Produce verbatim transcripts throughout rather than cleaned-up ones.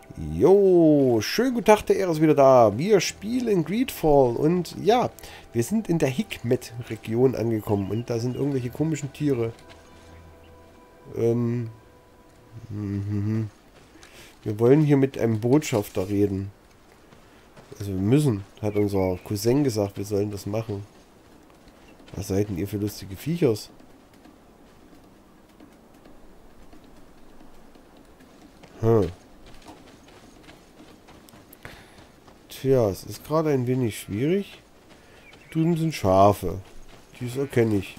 Jo, schönen guten Tag, der Ehre ist wieder da. Wir spielen Greedfall und ja, wir sind in der Hikmet-Region angekommen und da sind irgendwelche komischen Tiere. Ähm, mhm. Wir wollen hier mit einem Botschafter reden. Also wir müssen, hat unser Cousin gesagt, wir sollen das machen. Was seid denn ihr für lustige Viechers? Hm. Tja, es ist gerade ein wenig schwierig. Drüben sind Schafe. Dies erkenne ich.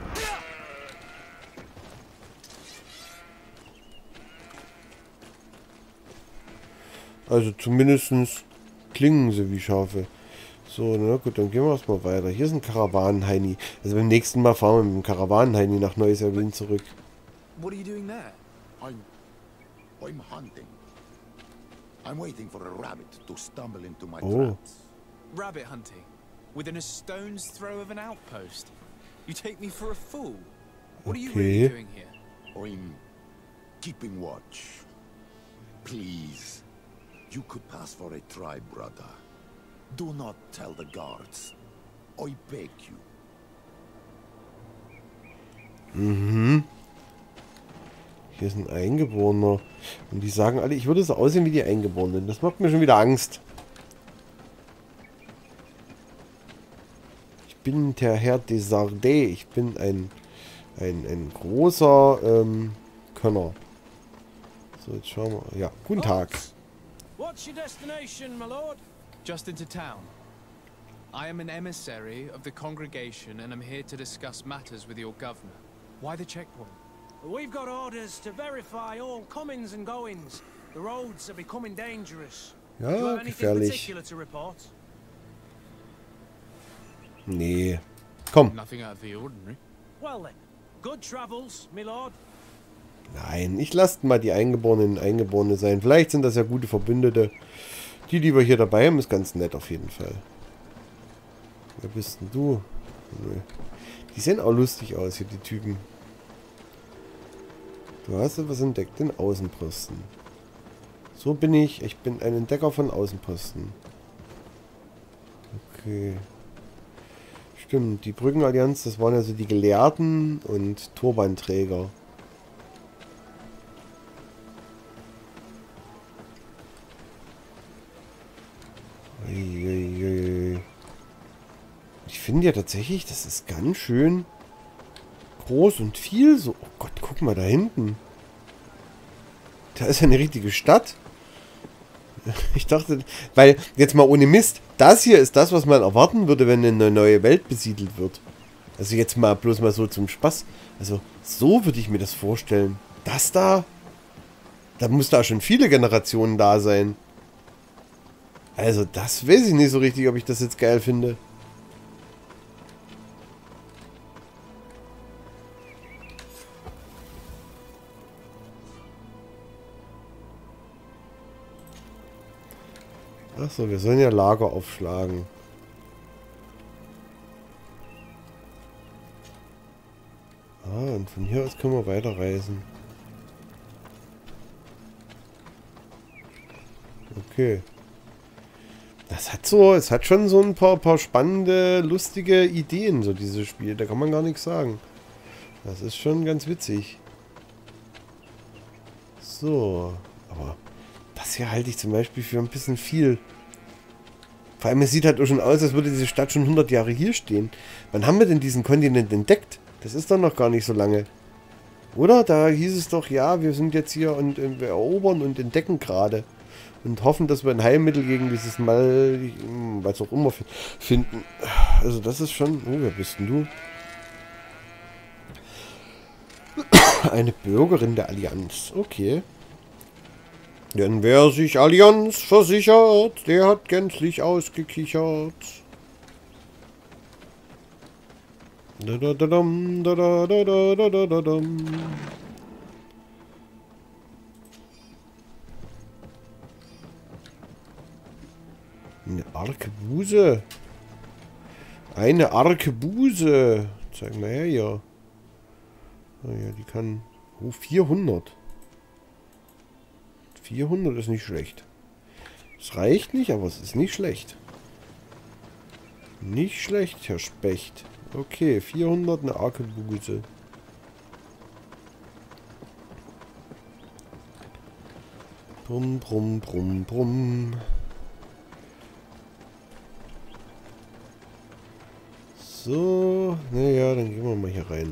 Also zumindest klingen sie wie Schafe. So, na gut, dann gehen wir erstmal weiter. Hier ist ein Karawanenheini. Also beim nächsten Mal fahren wir mit dem Karawanenheini nach Neuseeland zurück. What are you doing there? I'm... I'm hunting. I'm waiting for a rabbit to stumble into my Oh. traps. Rabbit hunting? Within a stone's throw of an outpost? You take me for a fool. What are you really Okay. doing here? I'm keeping watch. Please. You could pass for a tribe, brother. Do not tell the guards. I beg you. Mhm. Hier ist ein Eingeborener. Und die sagen alle, ich würde so aussehen wie die Eingeborenen. Das macht mir schon wieder Angst. Ich bin der Herr Desardet. Ich bin ein, ein, ein großer ähm, Könner. So, jetzt schauen wir. Ja, guten Tag. What's your destination, my lord? Just into town. I am an emissary of the congregation and am here to discuss matters with your governor. Why the checkpoint? We've got orders to verify all comings and goings. The roads are becoming dangerous. Do you Ja, have anything gefährlich. particular to report? Nee. Komm. Nothing out of the ordinary. Well then, good travels, my lord. Nein, ich lasse mal die Eingeborenen Eingeborene sein. Vielleicht sind das ja gute Verbündete. Die, die wir hier dabei haben, ist ganz nett auf jeden Fall. Wer bist denn du? Nö. Die sehen auch lustig aus hier, die Typen. Du hast etwas entdeckt, den Außenposten. So bin ich. Ich bin ein Entdecker von Außenposten. Okay. Stimmt, die Brückenallianz, das waren ja so die Gelehrten und Turbanträger. Uiuiui. Ich finde ja tatsächlich, das ist ganz schön groß und viel so. Oh Gott, guck mal da hinten. Da ist ja eine richtige Stadt. Ich dachte, weil, jetzt mal ohne Mist, das hier ist das, was man erwarten würde, wenn eine neue Welt besiedelt wird. Also jetzt mal bloß mal so zum Spaß. Also so würde ich mir das vorstellen. Das da, da muss da schon viele Generationen da sein. Also das weiß ich nicht so richtig, ob ich das jetzt geil finde. Achso, wir sollen ja Lager aufschlagen. Ah, und von hier aus können wir weiterreisen. Okay. Das hat so, es hat schon so ein paar, paar spannende, lustige Ideen, so dieses Spiel. Da kann man gar nichts sagen. Das ist schon ganz witzig. So, aber das hier halte ich zum Beispiel für ein bisschen viel. Vor allem, es sieht halt auch schon aus, als würde diese Stadt schon hundert Jahre hier stehen. Wann haben wir denn diesen Kontinent entdeckt? Das ist doch noch gar nicht so lange. Oder? Da hieß es doch, ja, wir sind jetzt hier und äh, wir erobern und entdecken gerade. Und hoffen, dass wir ein Heilmittel gegen dieses Mal, was auch immer, finden. Also das ist schon... Oh, wer bist denn du? Eine Bürgerin der Allianz. Okay. Denn wer sich Allianz versichert, der hat gänzlich ausgekichert. Da da da dum, da da da da da da da dum. Eine Arkebuse. Eine Arkebuse. Zeig mal her hier. Oh ja, die kann... Oh, vierhundert. vierhundert ist nicht schlecht. Es reicht nicht, aber es ist nicht schlecht. Nicht schlecht, Herr Specht. Okay, vierhundert, eine Arkebuse. Brumm, brumm, brumm, brumm. So, naja, dann gehen wir mal hier rein.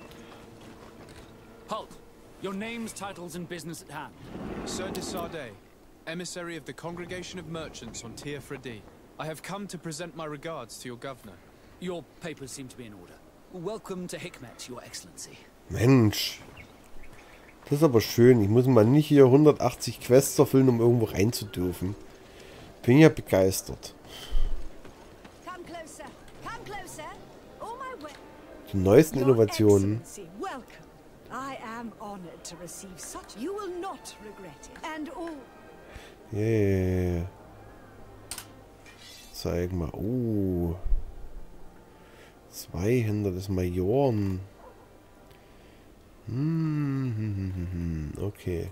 Halt! Your names, titles, and business at hand. Sir de Sardet, emissary of the Congregation of Merchants on Tier Fredi. I have come to present my regards to your governor. Your papers seem to be in order. Welcome to Hikmet, Your Excellency. Mensch. Das ist aber schön. Ich muss mal nicht hier hundertachtzig Quests erfüllen, um irgendwo rein zu dürfen. Bin ja begeistert. Come closer. Come closer. All my way. Die neuesten Your Innovationen. Excellency, welcome. I am honored to receive such. You will not regret it. And all. Yeah. Zeig mal. Oh. Zweihänder des Majoren. Hm, okay.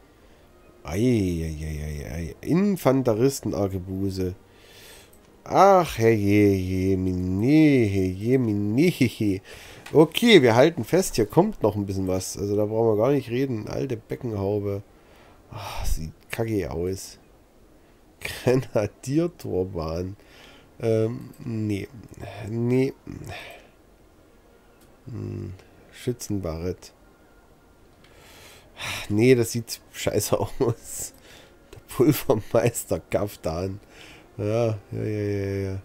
Eieieiei. Infanteristen-Arkebuse. Ach, herrje, jemine, jemine. Okay, wir halten fest, hier kommt noch ein bisschen was. Also da brauchen wir gar nicht reden. Alte Beckenhaube. Ach, sieht kacke aus. Grenadierturban. Ähm, nee. Nee. Hm, Schützenbarett. Nee, das sieht scheiße aus. Der Pulvermeister Kaftan. Ja, ja, ja, ja, ja.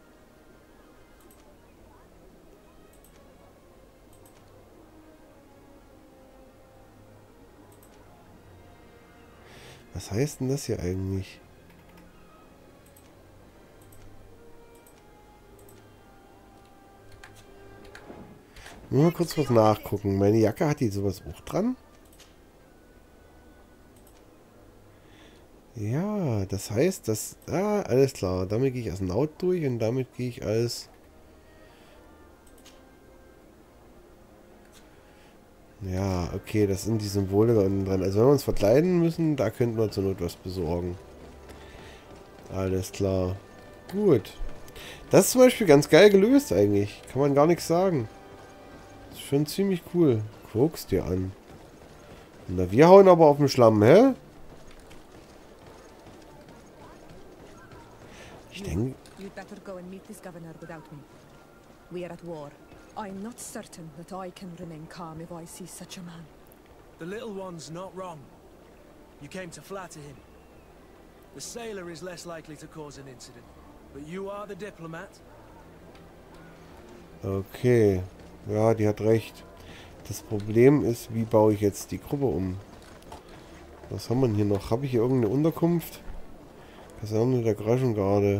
Was heißt denn das hier eigentlich? Nur mal kurz was nachgucken. Meine Jacke, hat die sowas auch dran? Ja, das heißt, dass... Ah, alles klar. Damit gehe ich als Naut durch und damit gehe ich als... Ja, okay, das sind die Symbole da unten dran. Also wenn wir uns verkleiden müssen, da könnten wir zur Not was besorgen. Alles klar. Gut. Das ist zum Beispiel ganz geil gelöst eigentlich. Kann man gar nichts sagen. Das ist schon ziemlich cool. Guck's dir an. Na, wir hauen aber auf den Schlamm, hä? Ich denke... You'd better go and meet this governor without me. We are at war. I'm not certain that I can remain calm if I see such a man. The little one's not wrong. You came to flatter him. The sailor is less likely to cause an incident. But you are the diplomat. Okay. Ja, die hat recht. Das Problem ist, wie baue ich jetzt die Gruppe um? Was haben wir denn hier noch? Habe ich hier irgendeine Unterkunft? Kaserne der Groschengarde.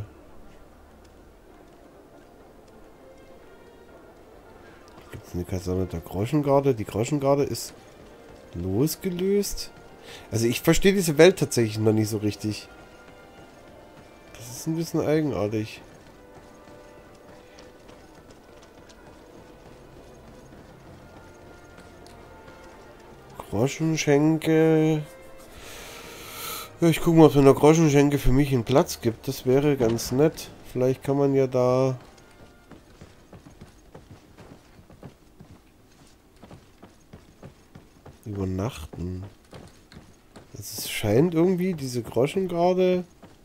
Gibt es eine Kaserne der Groschengarde? Die Groschengarde ist losgelöst. Also ich verstehe diese Welt tatsächlich noch nicht so richtig. Das ist ein bisschen eigenartig. Groschenschenke. Ja, ich gucke mal, ob es in der Groschenschenke für mich einen Platz gibt. Das wäre ganz nett. Vielleicht kann man ja da... übernachten. Es scheint irgendwie, diese Groschengarde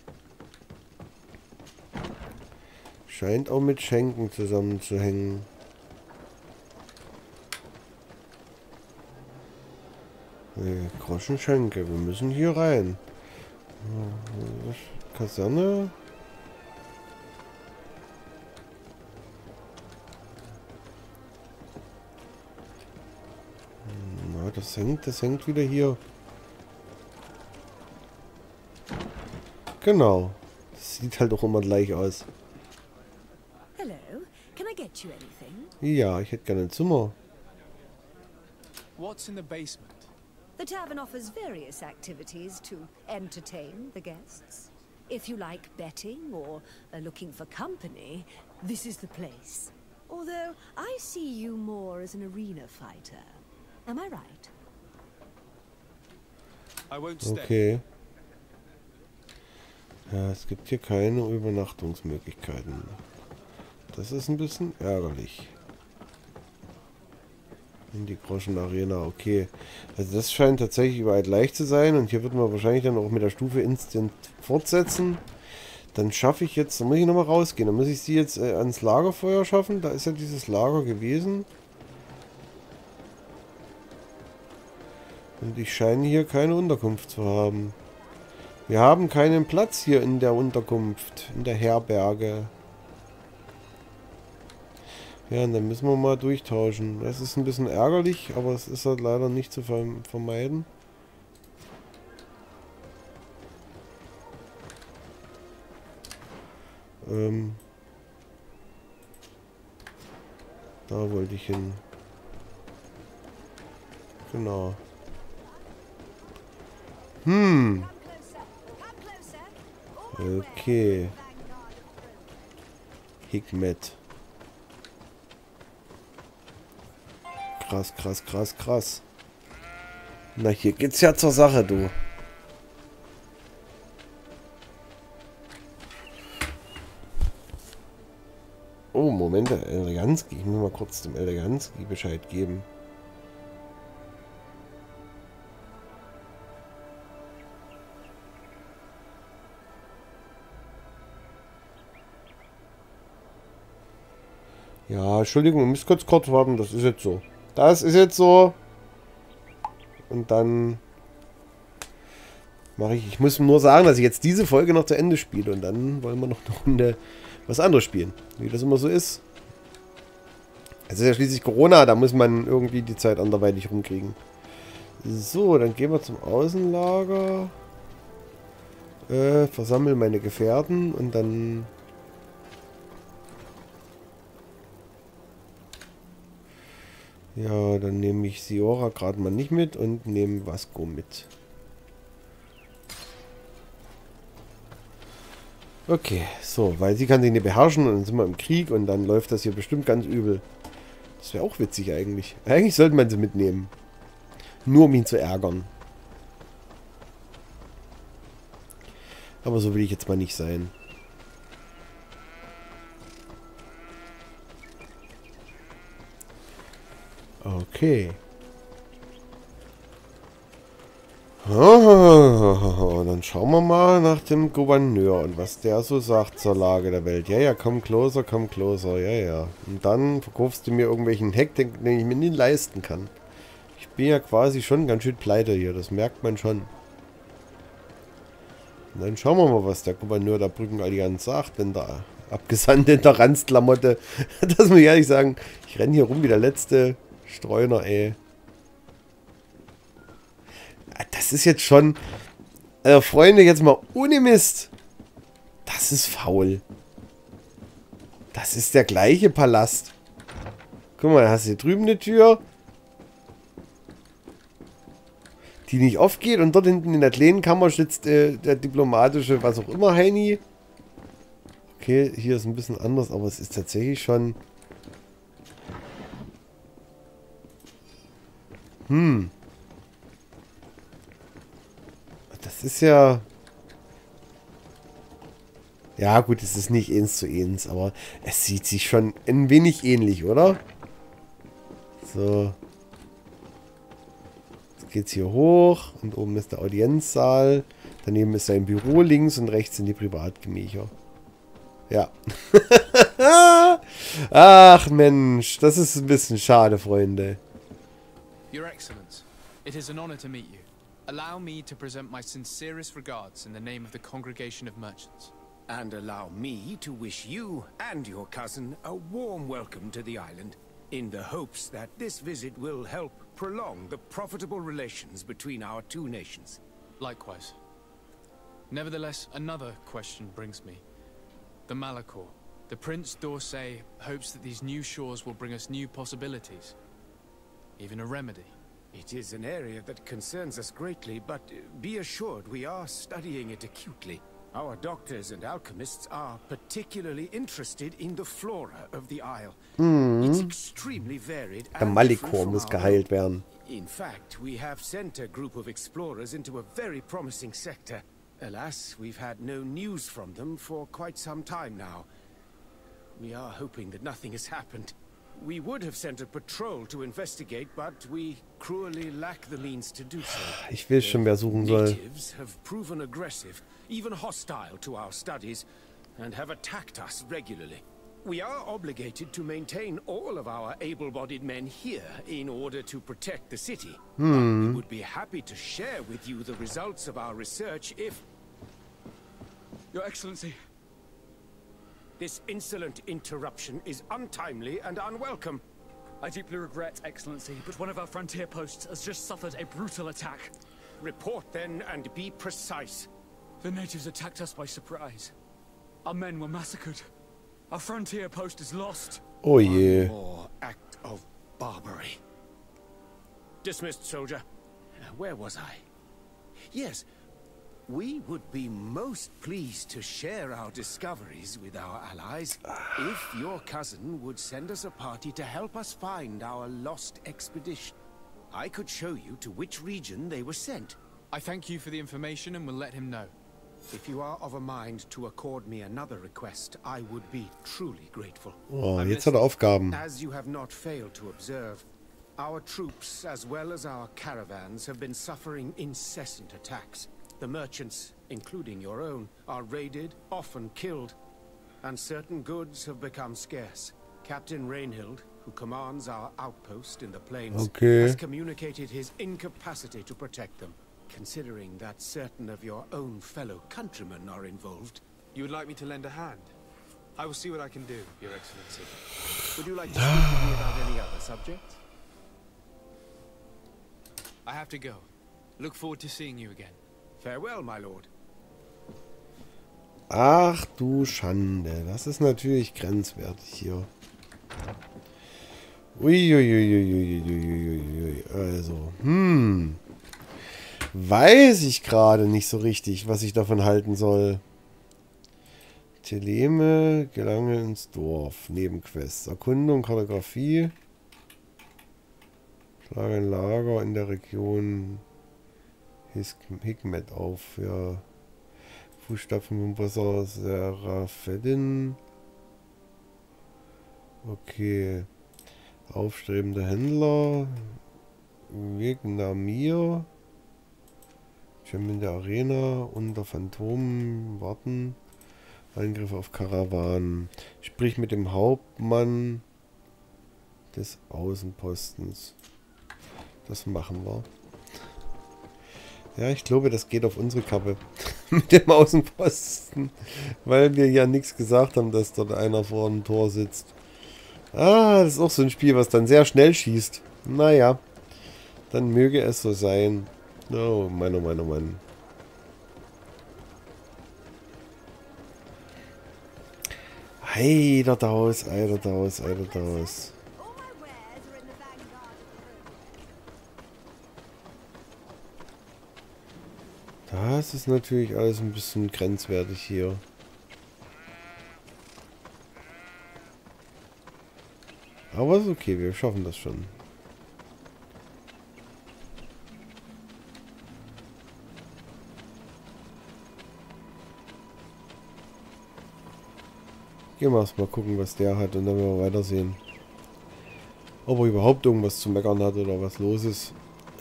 scheint auch mit Schenken zusammenzuhängen. Nee, Groschenschenke, wir müssen hier rein. Kaserne. Na, das hängt, das hängt wieder hier. Genau. Das sieht halt auch immer gleich aus. Hello, can I get you anything? Ja, ich hätte gerne ein Zimmer. What's in the basement? The tavern offers various activities to entertain the guests. If you like betting or are looking for company, this is the place. Although I see you more as an arena fighter. Am I right? I won't stay. Okay. Ja, es gibt hier keine Übernachtungsmöglichkeiten. Das ist ein bisschen ärgerlich. In die Groschen Arena, okay. Also das scheint tatsächlich überall gleich zu sein. Und hier wird man wahrscheinlich dann auch mit der Stufe Instant fortsetzen. Dann schaffe ich jetzt, da muss ich nochmal rausgehen. Dann muss ich sie jetzt äh, ans Lagerfeuer schaffen. Da ist ja dieses Lager gewesen. Und ich scheine hier keine Unterkunft zu haben. Wir haben keinen Platz hier in der Unterkunft, in der Herberge. Ja, und dann müssen wir mal durchtauschen. Das ist ein bisschen ärgerlich, aber es ist halt leider nicht zu vermeiden. Ähm, da wollte ich hin. Genau. Hm. Okay. Hikmet. Krass, krass, krass, krass. Na, hier geht's ja zur Sache, du. Oh, Moment, der Eleganski. Ich muss mal kurz dem Eleganski Bescheid geben. Ja, Entschuldigung, ihr müsst kurz kurz warten. Das ist jetzt so. Das ist jetzt so. Und dann mache ich... Ich muss nur sagen, dass ich jetzt diese Folge noch zu Ende spiele. Und dann wollen wir noch eine Runde was anderes spielen. Wie das immer so ist. Es ist ja schließlich Corona. Da muss man irgendwie die Zeit anderweitig rumkriegen. So, dann gehen wir zum Außenlager. Äh, versammle meine Gefährten. Und dann... Ja, dann nehme ich Siora gerade mal nicht mit und nehme Vasco mit. Okay, so, weil sie kann sich nicht beherrschen und dann sind wir im Krieg und dann läuft das hier bestimmt ganz übel. Das wäre auch witzig eigentlich. Eigentlich sollte man sie mitnehmen. Nur um ihn zu ärgern. Aber so will ich jetzt mal nicht sein. Okay. Oh, dann schauen wir mal nach dem Gouverneur und was der so sagt zur Lage der Welt. Ja, ja, komm closer, komm closer, ja, ja. Und dann verkaufst du mir irgendwelchen Hack, den, den ich mir nie leisten kann. Ich bin ja quasi schon ganz schön pleite hier, das merkt man schon. Und dann schauen wir mal, was der Gouverneur der Brückenallianz sagt, wenn der Abgesandte in der Ranzklamotte, das muss ich ehrlich sagen, ich renne hier rum wie der letzte Streuner, ey. Das ist jetzt schon... Also Freunde, jetzt mal ohne Mist. Das ist faul. Das ist der gleiche Palast. Guck mal, da hast du hier drüben eine Tür. Die nicht aufgeht. Und dort hinten in der kleinen Kammer sitzt äh, der diplomatische, was auch immer, Heini. Okay, hier ist ein bisschen anders, aber es ist tatsächlich schon... Hm. Das ist ja... Ja gut, es ist nicht eins zu eins, aber es sieht sich schon ein wenig ähnlich, oder? So. Jetzt geht's hier hoch und oben ist der Audienzsaal. Daneben ist sein Büro, links und rechts sind die Privatgemächer. Ja. Ach Mensch, das ist ein bisschen schade, Freunde. Your Excellence, it is an honor to meet you. Allow me to present my sincerest regards in the name of the Congregation of Merchants. And allow me to wish you and your cousin a warm welcome to the island, in the hopes that this visit will help prolong the profitable relations between our two nations. Likewise. Nevertheless, another question brings me. The Malachor. The Prince d'Orsay hopes that these new shores will bring us new possibilities. Even a remedy. It is an area that concerns us greatly, but be assured we are studying it acutely. Our doctors and alchemists are particularly interested in the flora of the isle. Mhm. It's extremely varied. Der Malachor muss geheilt werden. In fact, we have sent a group of explorers into a very promising sector. Alas, we've had no news from them for quite some time now. We are hoping that nothing has happened. We would have sent a patrol to investigate, but we cruelly lack the means to do so. Ich weiß schon, wer suchen soll. Natives have proven aggressive, even hostile to our studies, and have attacked us regularly. We are obligated to maintain all of our able-bodied men here in order to protect the city. Hmm. We would be happy to share with you the results of our research if... Your Excellency. This insolent interruption is untimely and unwelcome. I deeply regret, Excellency, but one of our frontier posts has just suffered a brutal attack. Report then and be precise. The natives attacked us by surprise. Our men were massacred. Our frontier post is lost. Oh je. One more act of barbarity. Dismissed, soldier. Uh, Where was I? Yes. We would be most pleased to share our discoveries with our allies if your cousin would send us a party to help us find our lost expedition. I could show you to which region they were sent. I thank you for the information and will let him know. If you are of a mind to accord me another request, I would be truly grateful. Oh, jetzt hat er Aufgaben. As you have not failed to observe, our troops as well as our caravans have been suffering incessant attacks. The merchants, including your own, are raided, often killed, and certain goods have become scarce. Captain Rainhild, who commands our outpost in the plains, Okay. has communicated his incapacity to protect them. Considering that certain of your own fellow countrymen are involved. You would like me to lend a hand? I will see what I can do, Your Excellency. Would you like to speak with me about any other subject? I have to go. Look forward to seeing you again. Farewell, my lord. Ach du Schande. Das ist natürlich grenzwertig hier. Uiuiuiuiuiuiui. Also, hm. Weiß ich gerade nicht so richtig, was ich davon halten soll. Teleme, gelange ins Dorf. Nebenquests. Erkundung, Kartografie. Schlage ein Lager in der Region Hikmet auf. Ja. Fußstapfen vom Wasser Serapheddin. Okay. Aufstrebender Händler. Vietnamir. In der Arena, unter Phantomen, warten. Angriff auf Karawanen. Sprich mit dem Hauptmann des Außenpostens. Das machen wir. Ja, ich glaube, das geht auf unsere Kappe. Mit dem Außenposten. Weil wir ja nichts gesagt haben, dass dort einer vor dem Tor sitzt. Ah, das ist auch so ein Spiel, was dann sehr schnell schießt. Naja. Dann möge es so sein. Oh, Mann, oh Mann, oh Mann. Eider Daus, Eider Daus, Eider Daus. Das ist natürlich alles ein bisschen grenzwertig hier. Aber ist okay, wir schaffen das schon. Gehen wir erst mal gucken, was der hat und dann werden wir weitersehen. Ob er überhaupt irgendwas zu meckern hat oder was los ist.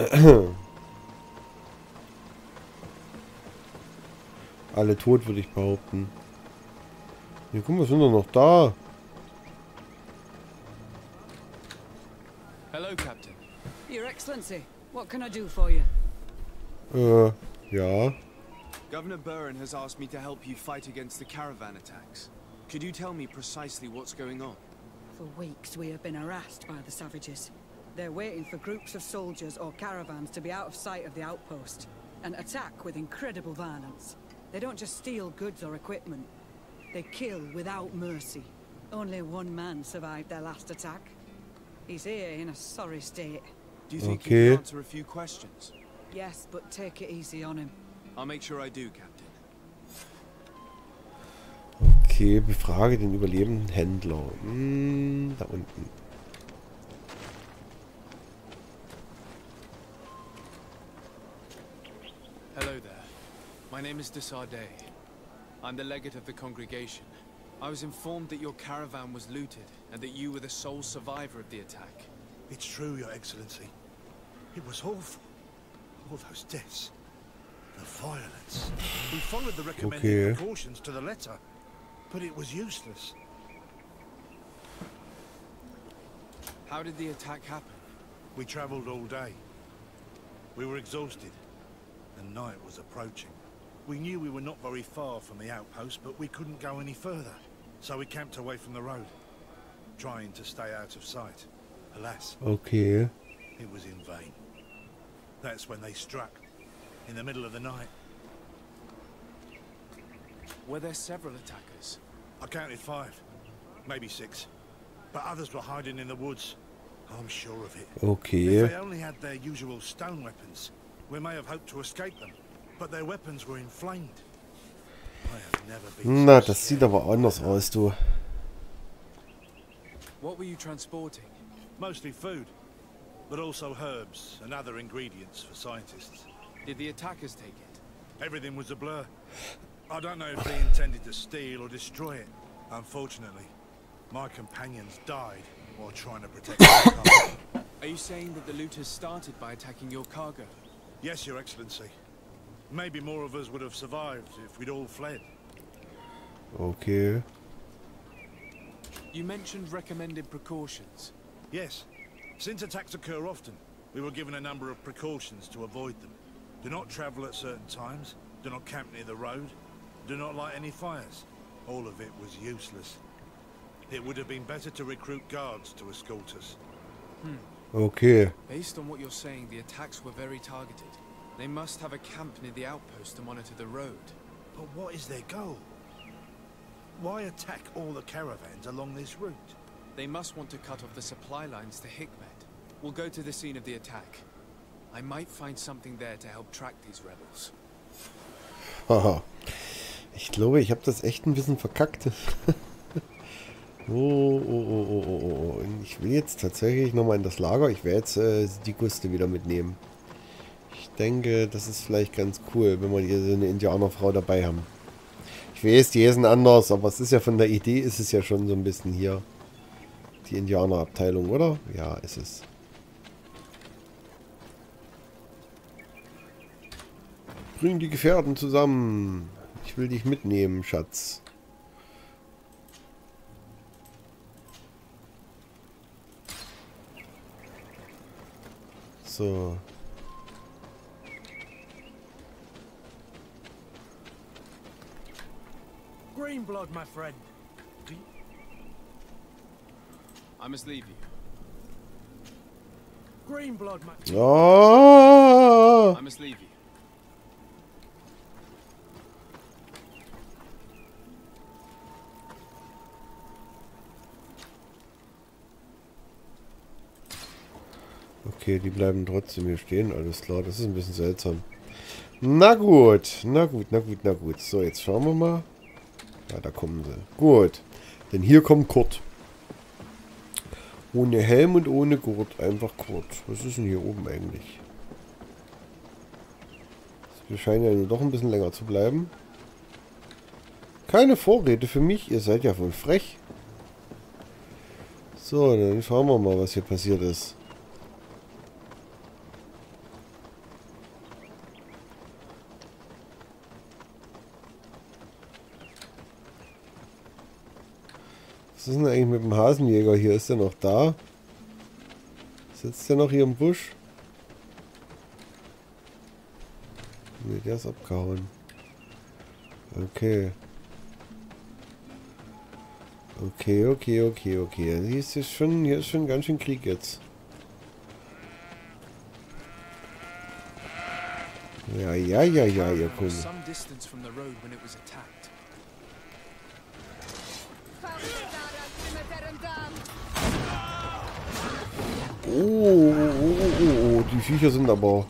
Alle tot, würde ich behaupten. Hier, guck mal, sind doch noch da. Hello, Captain. Your Excellency, what can I do for you? Äh, ja. Governor Burren has asked me to help you fight against the caravan attacks. Could you tell me precisely what's going on? For weeks we have been harassed by the savages. They're waiting for groups of soldiers or caravans to be out of sight of the outpost and attack with incredible violence. They don't just steal goods or equipment. They kill without mercy. Only one man survived their last attack. He's here in a sorry state. Do you think Okay. you can answer a few questions? Yes, but take it easy on him. I'll make sure I do, Captain. Okay, befrage den überlebenden Händler. Hm, da unten. My name is de Sardet. I'm the legate of the congregation. I was informed that your caravan was looted and that you were the sole survivor of the attack. It's true, Your Excellency. It was awful. All those deaths. The violence. We followed the recommended Okay. precautions to the letter, but it was useless. How did the attack happen? We traveled all day. We were exhausted, and night was approaching. We knew we were not very far from the outpost, but we couldn't go any further. So we camped away from the road, trying to stay out of sight. Alas, Okay. it was in vain. That's when they struck, in the middle of the night. Were there several attackers? I counted five, maybe six. But others were hiding in the woods. I'm sure of it. If Okay. they only had their usual stone weapons, we may have hoped to escape them. But their weapons were inflamed. I have never been Na, so das sieht scared. aber anders aus, du. What were you transporting? Mostly food, but also herbs and other ingredients for scientists. Did the attackers take it? Everything was a blur. I don't know if they intended to steal or destroy it. Unfortunately, my companions died while trying to protect their cargo. Are you saying that the looters started by attacking your cargo? Yes, Your Excellency. Maybe more of us would have survived if we'd all fled. Okay. You mentioned recommended precautions. Yes. Since attacks occur often, we were given a number of precautions to avoid them. Do not travel at certain times, do not camp near the road, do not light any fires. All of it was useless. It would have been better to recruit guards to escort us. Okay. Based on what you're saying, the attacks were very targeted. They must have a camp near the outpost to monitor the road. But what is their goal? Why attack all the caravans along this route? They must want to cut off the supply lines to Hikmet. We'll go to the scene of the attack. I might find something there to help track these rebels. Haha. Ich glaube, ich habe das echt ein bisschen verkackt. oh, oh, oh, oh, oh, oh. Und ich will jetzt tatsächlich nochmal in das Lager. Ich werde jetzt äh, die Guste wieder mitnehmen. Ich denke, das ist vielleicht ganz cool, wenn wir hier so eine Indianerfrau dabei haben. Ich weiß, die sind anders, aber es ist ja von der Idee, ist es ja schon so ein bisschen hier die Indianerabteilung, oder? Ja, ist es. Bring die Gefährten zusammen. Ich will dich mitnehmen, Schatz. So. Greenblood, my friend. Do you... I must leave you. Greenblood, my... Oh! I must leave you. Okay, die bleiben trotzdem hier stehen. Alles klar, das ist ein bisschen seltsam. Na gut, na gut, na gut, na gut. So, jetzt schauen wir mal. Ja, da kommen sie. Gut, denn hier kommt Kurt. Ohne Helm und ohne Gurt. Einfach Kurt. Was ist denn hier oben eigentlich? Wir scheinen ja nur doch ein bisschen länger zu bleiben. Keine Vorräte für mich. Ihr seid ja wohl frech. So, dann schauen wir mal, was hier passiert ist. Was ist denn eigentlich mit dem Hasenjäger hier? Ist der noch da? Sitzt der noch hier im Busch? Ne, der ist abgehauen. Okay. Okay, okay, okay, okay. Hier ist jetzt schon, hier ist schon ganz schön Krieg jetzt. Ja, ja, ja, ja, ihr Kunde. Some distance from the road when it was attacked. Oh, oh, oh, oh, oh, die Viecher sind aber...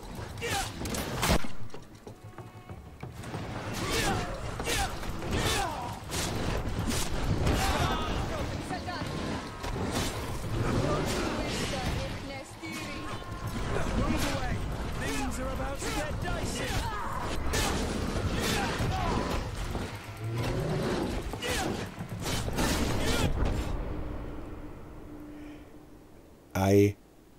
Ei.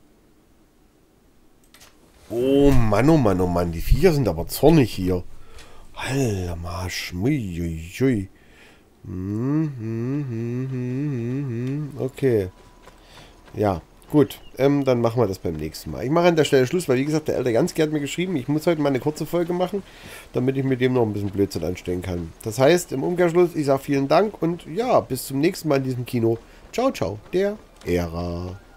Oh Mann, oh Mann, oh Mann. Die Viecher sind aber zornig hier. Alter Marsch. Ui. Okay. Ja, gut. Ähm, dann machen wir das beim nächsten Mal. Ich mache an der Stelle Schluss, weil wie gesagt, der Elder Jansky hat mir geschrieben, ich muss heute mal eine kurze Folge machen, damit ich mit dem noch ein bisschen Blödsinn anstellen kann. Das heißt, im Umkehrschluss, ich sage vielen Dank und ja, bis zum nächsten Mal in diesem Kino. Ciao, ciao. Der Ära.